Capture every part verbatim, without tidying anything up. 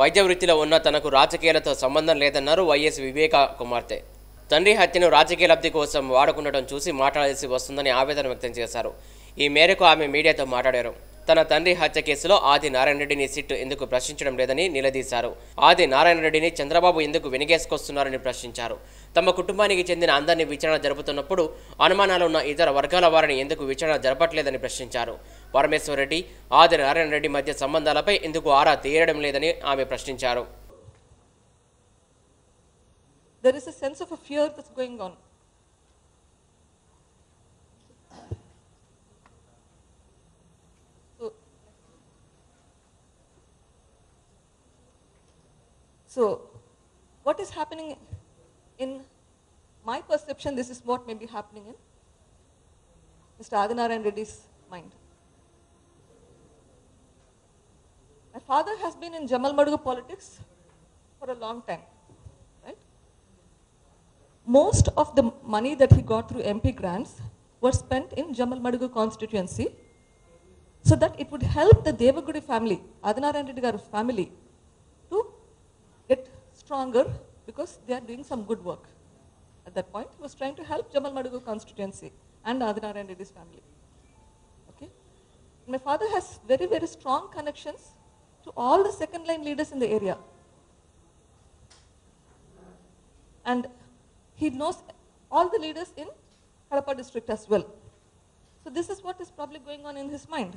వైద్య వృత్తిలో ఉన్న తనకు రాజకీయాలతో సంబంధం లేదన్నారు వైఎస్ వివేక కుమార్తె. తండ్రి హత్యను రాజకీయ లబ్ధి కోసం వాడుకుండటం చూసి మాట్లాడాల్సి వస్తుందని ఆవేదన వ్యక్తం చేశారు. ఈ మేరకు ఆమె మీడియాతో మాట్లాడారు. తన తండ్రి హత్య కేసులో ఆది నారాయణ రెడ్డిని సిట్ ఎందుకు ప్రశ్నించడం లేదని నిలదీశారు. ఆది నారాయణ రెడ్డిని చంద్రబాబు ఎందుకు వెనిగేసుకొస్తున్నారని ప్రశ్నించారు. తమ కుటుంబానికి చెందిన అందరినీ విచారణ జరుపుతున్నప్పుడు అనుమానాలున్న ఇతర వర్గాల వారిని ఎందుకు విచారణ జరపట్లేదని ప్రశ్నించారు. పరమేశ్వర్ రెడ్డి, ఆది నారాయణ రెడ్డి మధ్య సంబంధాలపై ఎందుకు ఆరా తీయడం లేదని ఆమె ప్రశ్నించారు. There is a sense of a fear that's going on. So, so what is happening in my perception, this is what may be happening in Mister Adinarayan Reddy's mind. My father has been in Jamal Madugu politics for a long time. Most of the money that he got through M P grants were spent in Jamal Madugu constituency so that it would help the Devagudi family, Adinarayan Reddy Garu family, to get stronger because they are doing some good work. At that point, he was trying to help Jamal Madugu constituency and Adinarayan Reddy's family. Okay? My father has very, very strong connections to all the second line leaders in the area. And he knows all the leaders in Kadapa district as well. So this is what is probably going on in his mind.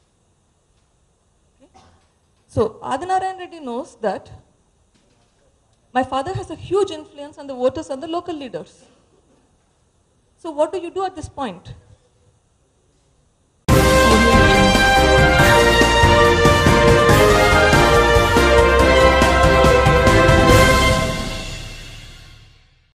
Okay. So Adinarayan Reddy knows that my father has a huge influence on the voters and the local leaders. So what do you do at this point?